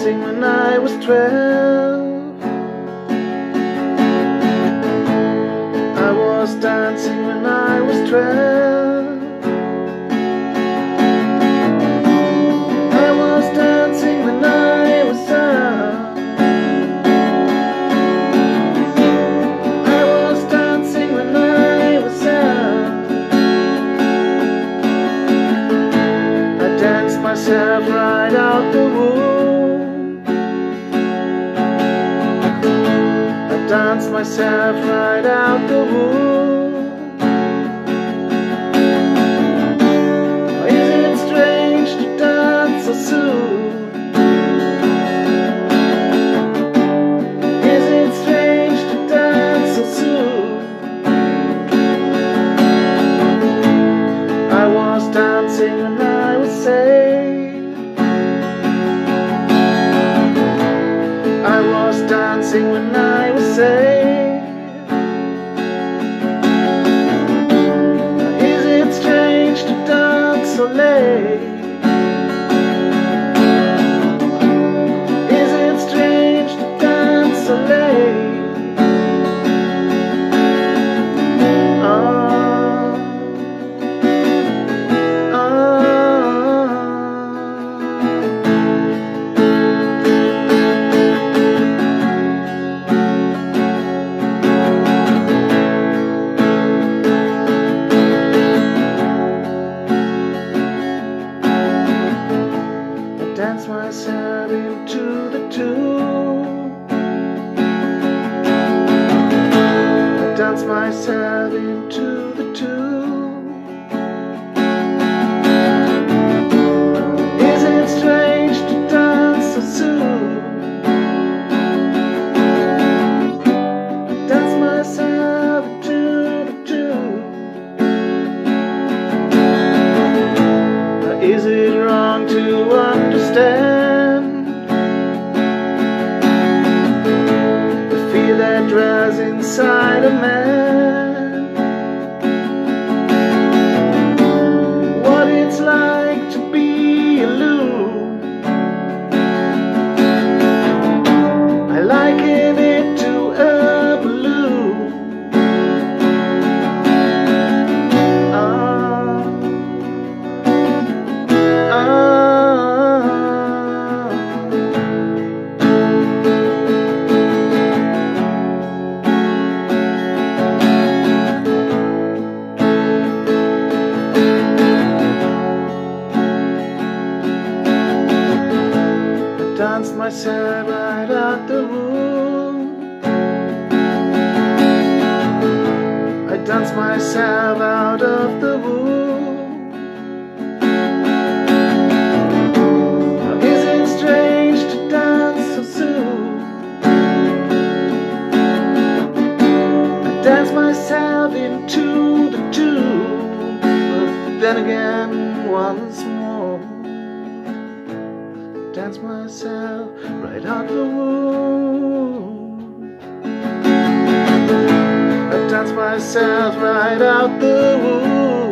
dancing when I was 12. I was dancing when I was 12. I was dancing when I was young. I was dancing when I was young. I danced myself right out the womb. I danced myself right out the womb. Is it strange to dance so soon? Is it strange to dance so soon? I was dancing when I was saved. I was dancing when I was saved. Is it strange to dance so late? Is it strange to dance so late? Dance myself into the tune. I dance myself into the tune. Is it strange to dance so soon? I dance myself into the tune. Is it wrong to understand the fear that dwells inside a man? What it's like to be alone. I liken it to a balloon. Danced myself right out the womb. I danced myself out of the womb. Is it strange to dance so soon? I danced myself into the tune. But then again, once more, dance myself right out the womb. I dance myself right out the womb.